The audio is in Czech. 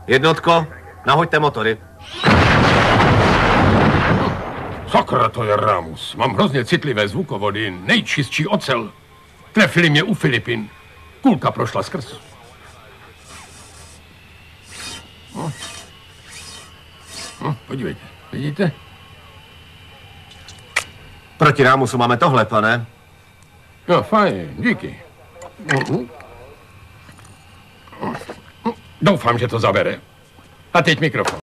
Jednotko, nahoďte motory. Sakra, to je Rámus. Mám hrozně citlivé zvukovody, nejčistší ocel. Trefili mě u Filipin. Kulka prošla skrz. Podívejte, vidíte? Proti Rámusu máme tohle, pane. Jo, fajn, díky. Doufám, že to zabere. A teď mikrofon.